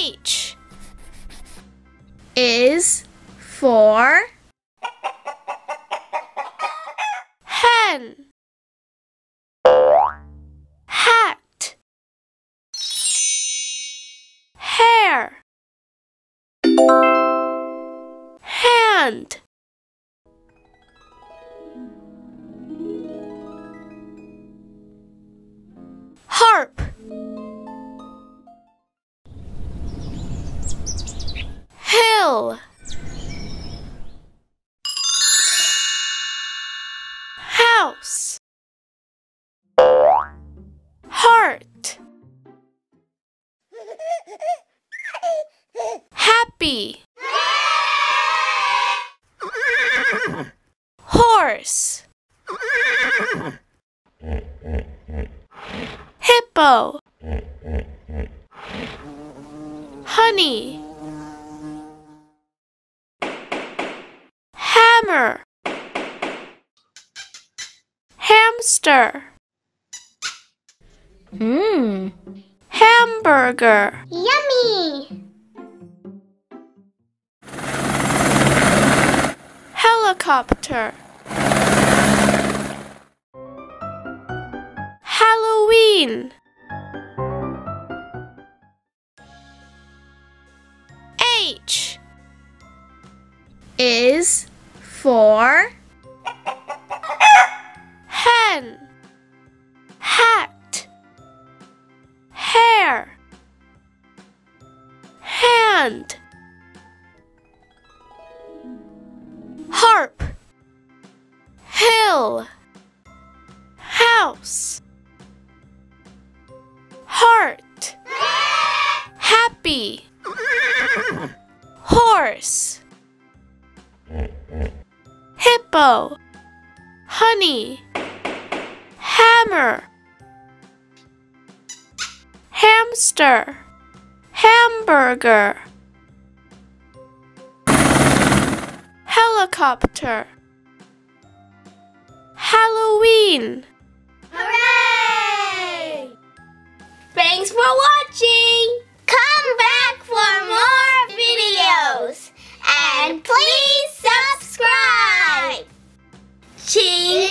H is for hen, hat, hair, hand, harp, hill, house, heart, happy, horse, hippo, honey, hammer, hamster, hamburger, Yummy! helicopter, Halloween, H is for hen, hat, hair, hand, harp, hill, house, heart, happy, horse, hippo, honey, hammer, hamster, hamburger, helicopter, Halloween. Hooray! Thanks for watching! Come back for more videos! And please subscribe! Ching!